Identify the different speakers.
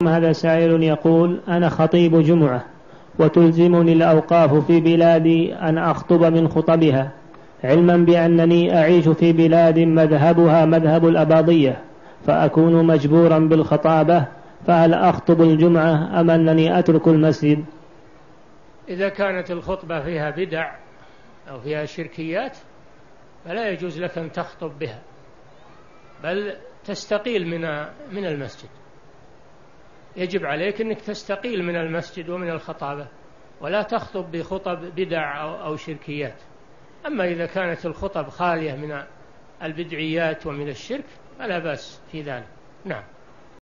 Speaker 1: عليكم، هذا سائل يقول: أنا خطيب جمعة وتلزمني الأوقاف في بلادي أن أخطب من خطبها، علما بأنني أعيش في بلاد مذهبها مذهب الأباضية، فأكون مجبورا بالخطابة، فهل أخطب الجمعة أم أنني أترك المسجد؟
Speaker 2: إذا كانت الخطبة فيها بدع أو فيها شركيات فلا يجوز لك أن تخطب بها، بل تستقيل من المسجد. يجب عليك أنك تستقيل من المسجد ومن الخطابة، ولا تخطب بخطب بدع أو شركيات. أما إذا كانت الخطب خالية من البدعيات ومن الشرك فلا بأس في ذلك. نعم.